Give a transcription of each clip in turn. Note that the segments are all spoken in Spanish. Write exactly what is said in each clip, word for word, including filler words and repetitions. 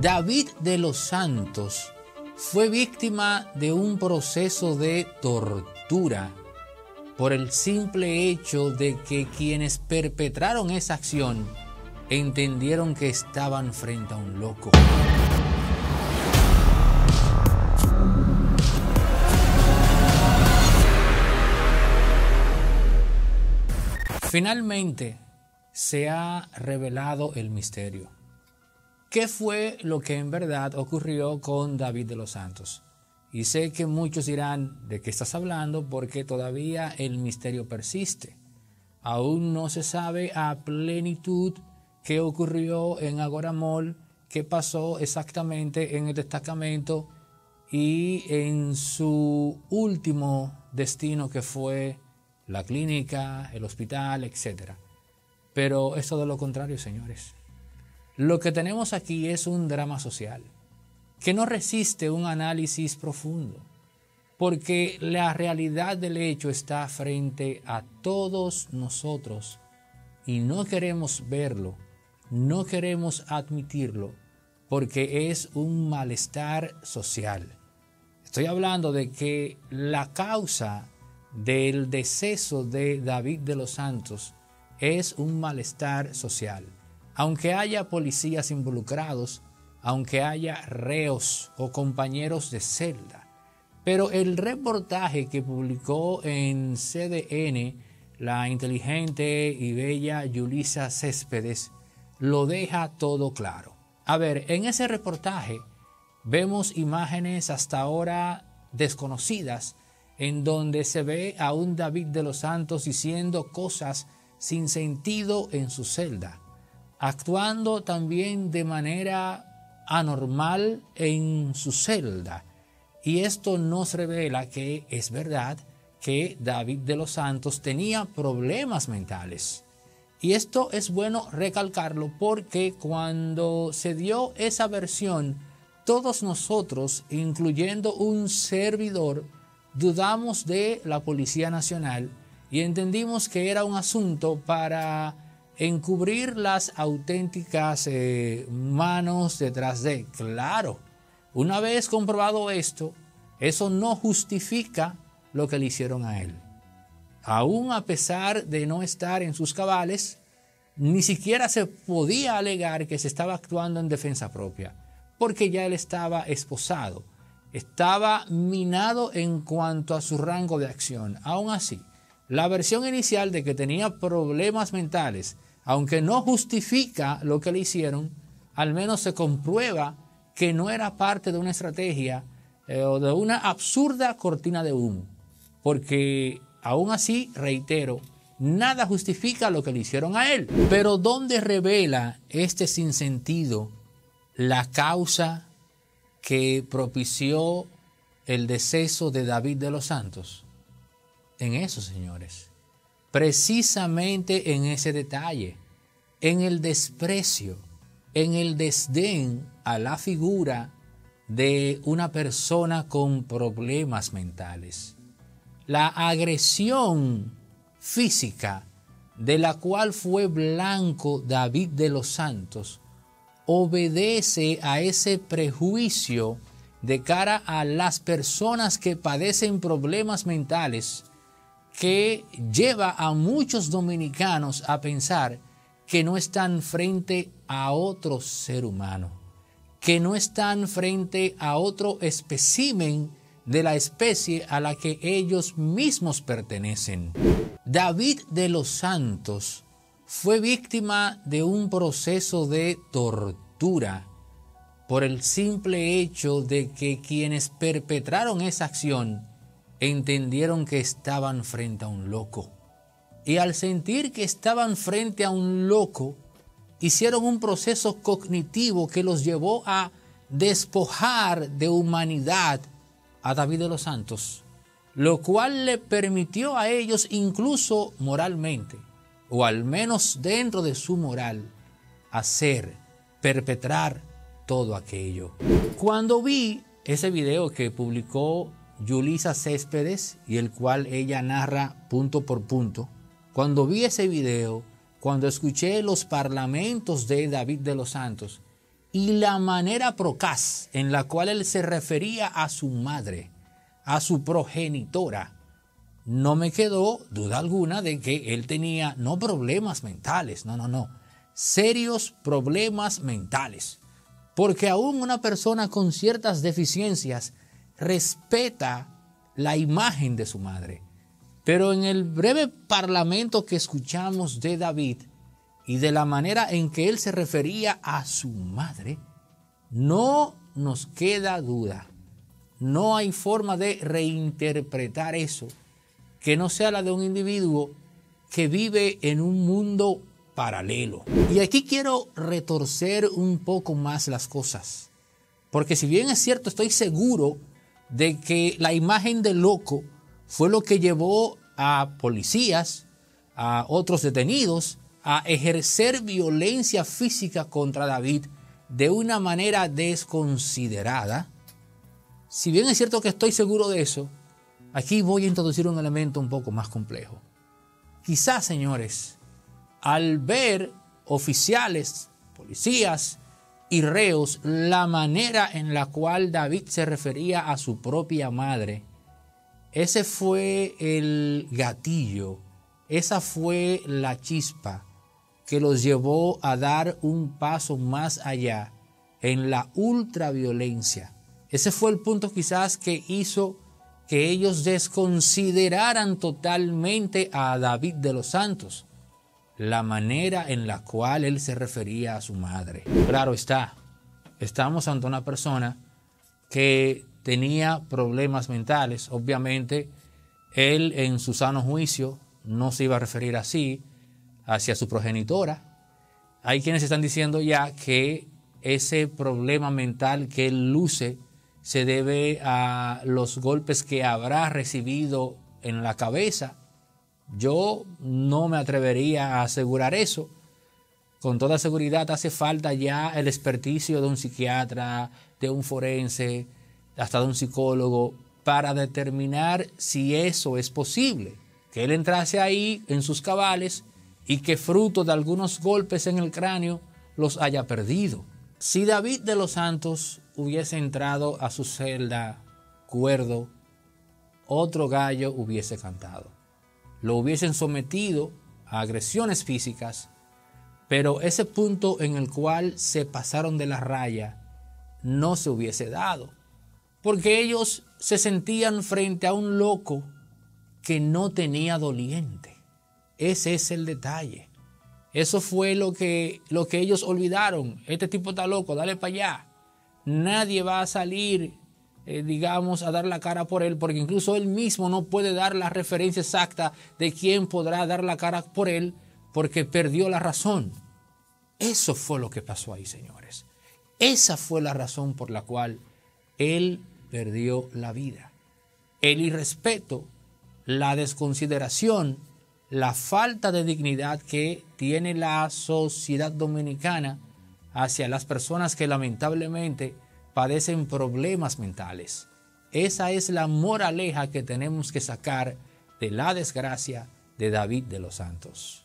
David de los Santos fue víctima de un proceso de tortura por el simple hecho de que quienes perpetraron esa acción entendieron que estaban frente a un loco. Finalmente se ha revelado el misterio. ¿Qué fue lo que en verdad ocurrió con David de los Santos? Y sé que muchos dirán, ¿de qué estás hablando? Porque todavía el misterio persiste. Aún no se sabe a plenitud qué ocurrió en Agora Mall, qué pasó exactamente en el destacamento y en su último destino, que fue la clínica, el hospital, etcétera. Pero es todo lo contrario, señores. Lo que tenemos aquí es un drama social que no resiste un análisis profundo, porque la realidad del hecho está frente a todos nosotros y no queremos verlo, no queremos admitirlo, porque es un malestar social. Estoy hablando de que la causa del deceso de David de los Santos es un malestar social. Aunque haya policías involucrados, aunque haya reos o compañeros de celda. Pero el reportaje que publicó en C D N la inteligente y bella Yulisa Céspedes lo deja todo claro. A ver, en ese reportaje vemos imágenes hasta ahora desconocidas en donde se ve a un David de los Santos diciendo cosas sin sentido en su celda, actuando también de manera anormal en su celda. Y esto nos revela que es verdad que David de los Santos tenía problemas mentales. Y esto es bueno recalcarlo porque cuando se dio esa versión, todos nosotros, incluyendo un servidor, dudamos de la Policía Nacional y entendimos que era un asunto para encubrir las auténticas eh, manos detrás de. Claro, una vez comprobado esto, eso no justifica lo que le hicieron a él. Aún a pesar de no estar en sus cabales, ni siquiera se podía alegar que se estaba actuando en defensa propia, porque ya él estaba esposado, estaba minado en cuanto a su rango de acción. Aún así, la versión inicial de que tenía problemas mentales, aunque no justifica lo que le hicieron, al menos se comprueba que no era parte de una estrategia eh, o de una absurda cortina de humo. Porque aún así, reitero, nada justifica lo que le hicieron a él. Pero ¿dónde revela este sinsentido la causa que propició el deceso de David de los Santos? En eso, señores. Precisamente en ese detalle, en el desprecio, en el desdén a la figura de una persona con problemas mentales. La agresión física de la cual fue blanco David de los Santos obedece a ese prejuicio de cara a las personas que padecen problemas mentales, que lleva a muchos dominicanos a pensar que no están frente a otro ser humano, que no están frente a otro espécimen de la especie a la que ellos mismos pertenecen. David de los Santos fue víctima de un proceso de tortura por el simple hecho de que quienes perpetraron esa acción entendieron que estaban frente a un loco. Y al sentir que estaban frente a un loco, hicieron un proceso cognitivo que los llevó a despojar de humanidad a David de los Santos, lo cual le permitió a ellos, incluso moralmente, o al menos dentro de su moral, hacer, perpetrar todo aquello. Cuando vi ese video que publicó Yulisa Céspedes y el cual ella narra punto por punto, cuando vi ese video, cuando escuché los parlamentos de David de los Santos y la manera procaz en la cual él se refería a su madre, a su progenitora, no me quedó duda alguna de que él tenía no problemas mentales, no, no, no, serios problemas mentales. Porque aún una persona con ciertas deficiencias respeta la imagen de su madre. Pero en el breve parlamento que escuchamos de David y de la manera en que él se refería a su madre, no nos queda duda. No hay forma de reinterpretar eso que no sea la de un individuo que vive en un mundo paralelo. Y aquí quiero retorcer un poco más las cosas. Porque si bien es cierto, estoy seguro de que la imagen del loco fue lo que llevó a policías, a otros detenidos, a ejercer violencia física contra David de una manera desconsiderada. Si bien es cierto que estoy seguro de eso, aquí voy a introducir un elemento un poco más complejo. Quizás, señores, al ver oficiales, policías y reos la manera en la cual David se refería a su propia madre, ese fue el gatillo, esa fue la chispa que los llevó a dar un paso más allá en la ultraviolencia. Ese fue el punto quizás que hizo que ellos desconsideraran totalmente a David de los Santos, la manera en la cual él se refería a su madre. Claro está, estamos ante una persona que tenía problemas mentales. Obviamente, él en su sano juicio no se iba a referir así hacia su progenitora. Hay quienes están diciendo ya que ese problema mental que él luce se debe a los golpes que habrá recibido en la cabeza. Yo no me atrevería a asegurar eso. Con toda seguridad hace falta ya el experticio de un psiquiatra, de un forense, hasta de un psicólogo, para determinar si eso es posible. Que él entrase ahí en sus cabales y que fruto de algunos golpes en el cráneo los haya perdido. Si David de los Santos hubiese entrado a su celda cuerdo, otro gallo hubiese cantado. Lo hubiesen sometido a agresiones físicas, pero ese punto en el cual se pasaron de la raya no se hubiese dado, porque ellos se sentían frente a un loco que no tenía doliente. Ese es el detalle. Eso fue lo que, lo que ellos olvidaron. Este tipo está loco, dale para allá. Nadie va a salir, eh, digamos, a dar la cara por él, porque incluso él mismo no puede dar la referencia exacta de quién podrá dar la cara por él, porque perdió la razón. Eso fue lo que pasó ahí, señores. Esa fue la razón por la cual él perdió la vida. El irrespeto, la desconsideración, la falta de dignidad que tiene la sociedad dominicana hacia las personas que lamentablemente padecen problemas mentales. Esa es la moraleja que tenemos que sacar de la desgracia de David de los Santos.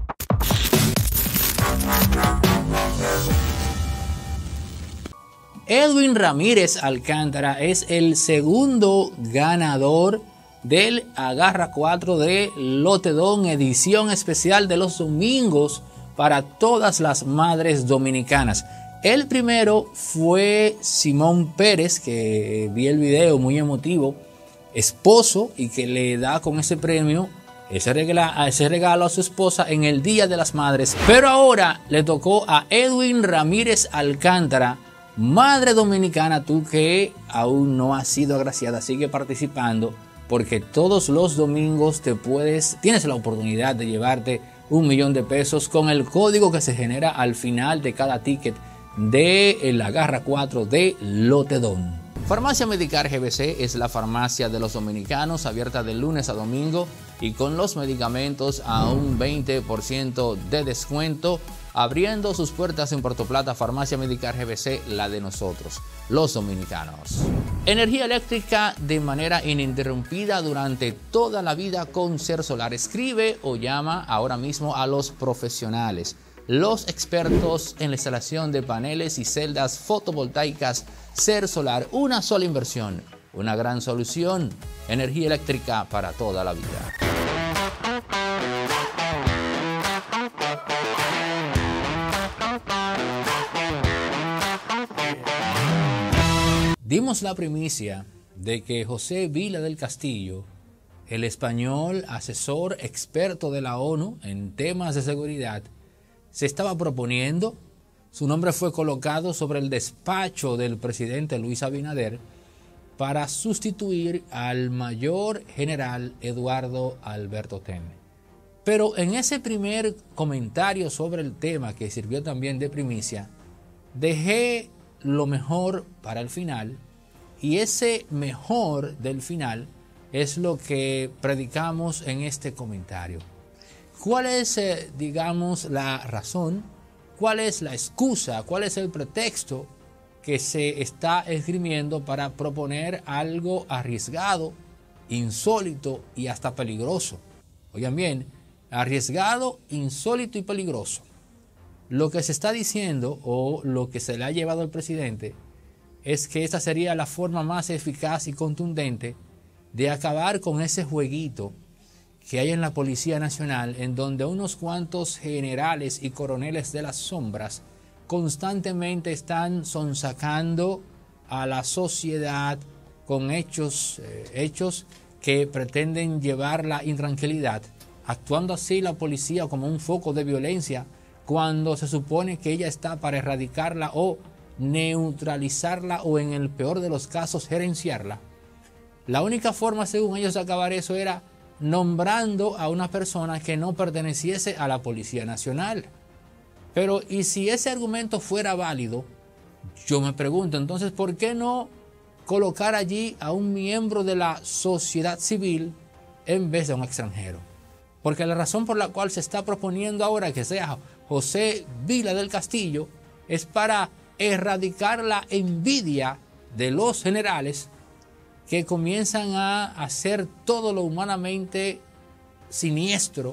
Edwin Ramírez Alcántara es el segundo ganador del Agarra cuatro de Lotedón, edición especial de los domingos para todas las madres dominicanas. El primero fue Simón Pérez, que vi el video muy emotivo, esposo, y que le da con ese premio, ese regalo, ese regalo a su esposa en el Día de las Madres. Pero ahora le tocó a Edwin Ramírez Alcántara, madre dominicana, tú que aún no has sido agraciada, sigue participando, porque todos los domingos te puedes, tienes la oportunidad de llevarte un millón de pesos con el código que se genera al final de cada ticket de la Agarra cuatro de Lotedón. Farmacia Medicar G B C es la farmacia de los dominicanos, abierta de lunes a domingo y con los medicamentos a un veinte por ciento de descuento, abriendo sus puertas en Puerto Plata. Farmacia Medicar G B C, la de nosotros, los dominicanos. Energía eléctrica de manera ininterrumpida durante toda la vida con Ser Solar. Escribe o llama ahora mismo a los profesionales. los expertos en la instalación de paneles y celdas fotovoltaicas Ser Solar, una sola inversión, una gran solución, energía eléctrica para toda la vida. Dimos la primicia de que José Vila del Castillo, el español asesor experto de la ONU en temas de seguridad, se estaba proponiendo, su nombre fue colocado sobre el despacho del presidente Luis Abinader para sustituir al mayor general Eduardo Alberto Temme. Pero en ese primer comentario sobre el tema, que sirvió también de primicia, dejé lo mejor para el final, y ese mejor del final es lo que predicamos en este comentario. ¿Cuál es, eh, digamos, la razón? ¿Cuál es la excusa? ¿Cuál es el pretexto que se está esgrimiendo para proponer algo arriesgado, insólito y hasta peligroso? Oigan bien, arriesgado, insólito y peligroso. Lo que se está diciendo, o lo que se le ha llevado al presidente, es que esta sería la forma más eficaz y contundente de acabar con ese jueguito que hay en la Policía Nacional, en donde unos cuantos generales y coroneles de las sombras constantemente están sonsacando a la sociedad con hechos, eh, hechos que pretenden llevar la intranquilidad, actuando así la policía como un foco de violencia, cuando se supone que ella está para erradicarla o neutralizarla, o en el peor de los casos gerenciarla. La única forma, según ellos, de acabar eso era nombrando a una persona que no perteneciese a la Policía Nacional. Pero y si ese argumento fuera válido, yo me pregunto entonces, ¿por qué no colocar allí a un miembro de la sociedad civil en vez de un extranjero? Porque la razón por la cual se está proponiendo ahora que sea José Vila del Castillo es para erradicar la envidia de los generales que comienzan a hacer todo lo humanamente siniestro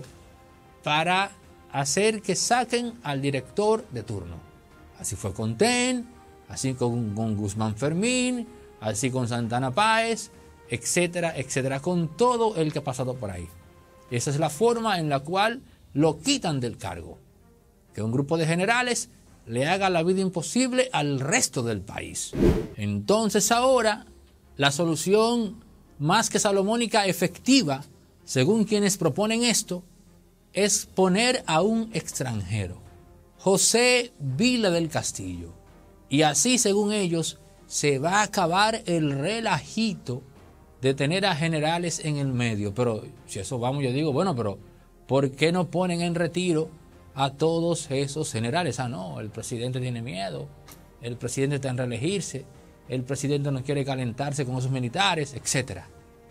para hacer que saquen al director de turno. Así fue con Ten, así con, con Guzmán Fermín, así con Santana Páez, etcétera, etcétera, con todo el que ha pasado por ahí. Esa es la forma en la cual lo quitan del cargo. Que un grupo de generales le haga la vida imposible al resto del país. Entonces ahora la solución más que salomónica efectiva, según quienes proponen esto, es poner a un extranjero, José Vila del Castillo. Y así, según ellos, se va a acabar el relajito de tener a generales en el medio. Pero si eso vamos, yo digo, bueno, pero ¿por qué no ponen en retiro a todos esos generales? Ah, no, el presidente tiene miedo, el presidente está en reelegirse, el presidente no quiere calentarse con esos militares, etcétera.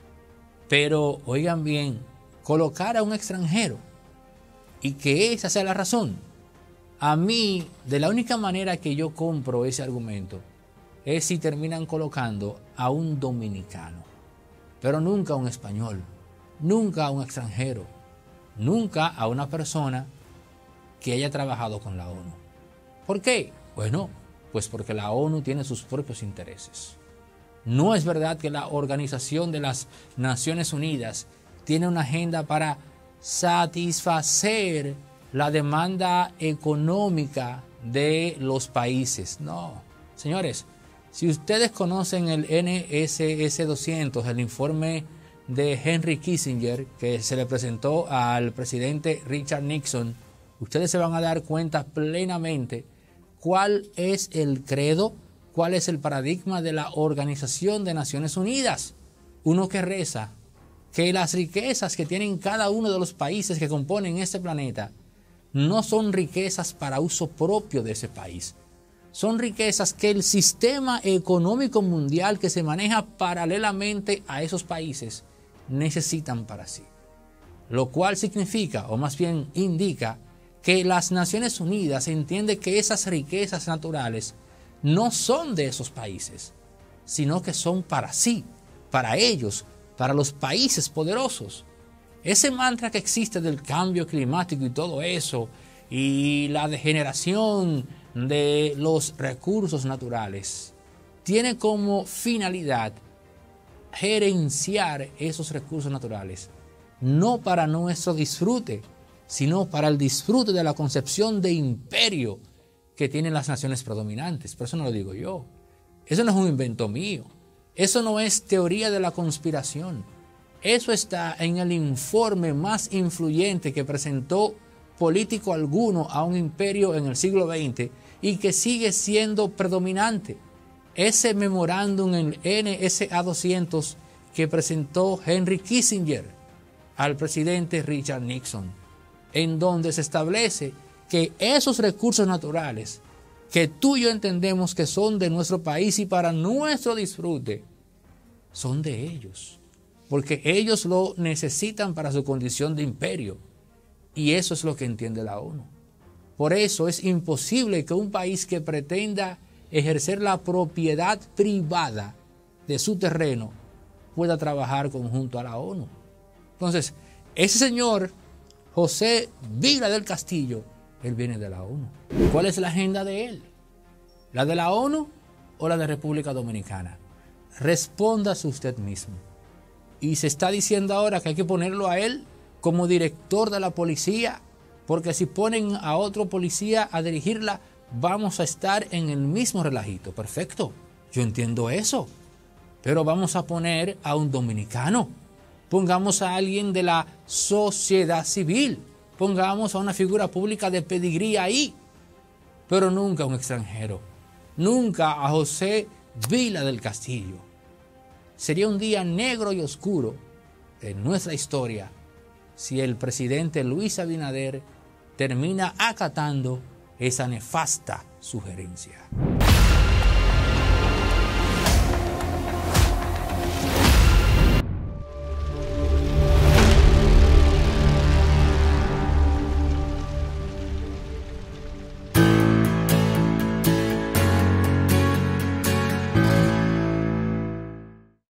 Pero, oigan bien, colocar a un extranjero y que esa sea la razón. A mí, de la única manera que yo compro ese argumento es si terminan colocando a un dominicano, pero nunca a un español, nunca a un extranjero, nunca a una persona que haya trabajado con la ONU. ¿Por qué? Bueno, pues porque la ONU tiene sus propios intereses. No es verdad que la Organización de las Naciones Unidas tiene una agenda para satisfacer la demanda económica de los países. No, señores, si ustedes conocen el N S S doscientos, el informe de Henry Kissinger que se le presentó al presidente Richard Nixon, ustedes se van a dar cuenta plenamente cuál es el credo, cuál es el paradigma de la Organización de Naciones Unidas. Uno que reza que las riquezas que tienen cada uno de los países que componen este planeta no son riquezas para uso propio de ese país. Son riquezas que el sistema económico mundial que se maneja paralelamente a esos países necesitan para sí. Lo cual significa, o más bien indica, que las Naciones Unidas entiende que esas riquezas naturales no son de esos países, sino que son para sí, para ellos, para los países poderosos. Ese mantra que existe del cambio climático y todo eso, y la degeneración de los recursos naturales tiene como finalidad gerenciar esos recursos naturales, no para nuestro disfrute, sino para el disfrute de la concepción de imperio que tienen las naciones predominantes. Pero eso no lo digo yo, eso no es un invento mío, eso no es teoría de la conspiración, eso está en el informe más influyente que presentó político alguno a un imperio en el siglo veinte y que sigue siendo predominante. Ese memorándum en N S A doscientos que presentó Henry Kissinger al presidente Richard Nixon, en donde se establece que esos recursos naturales que tú y yo entendemos que son de nuestro país y para nuestro disfrute, son de ellos, porque ellos lo necesitan para su condición de imperio, y eso es lo que entiende la ONU. Por eso es imposible que un país que pretenda ejercer la propiedad privada de su terreno pueda trabajar conjunto a la ONU. Entonces, ese señor José Vila del Castillo, él viene de la ONU. ¿Cuál es la agenda de él? ¿La de la ONU o la de República Dominicana? Respóndase usted mismo. Y se está diciendo ahora que hay que ponerlo a él como director de la policía, porque si ponen a otro policía a dirigirla, vamos a estar en el mismo relajito. Perfecto, yo entiendo eso, pero vamos a poner a un dominicano, pongamos a alguien de la sociedad civil, pongamos a una figura pública de pedigrí ahí, pero nunca a un extranjero, nunca a José Vila del Castillo. Sería un día negro y oscuro en nuestra historia si el presidente Luis Abinader termina acatando esa nefasta sugerencia.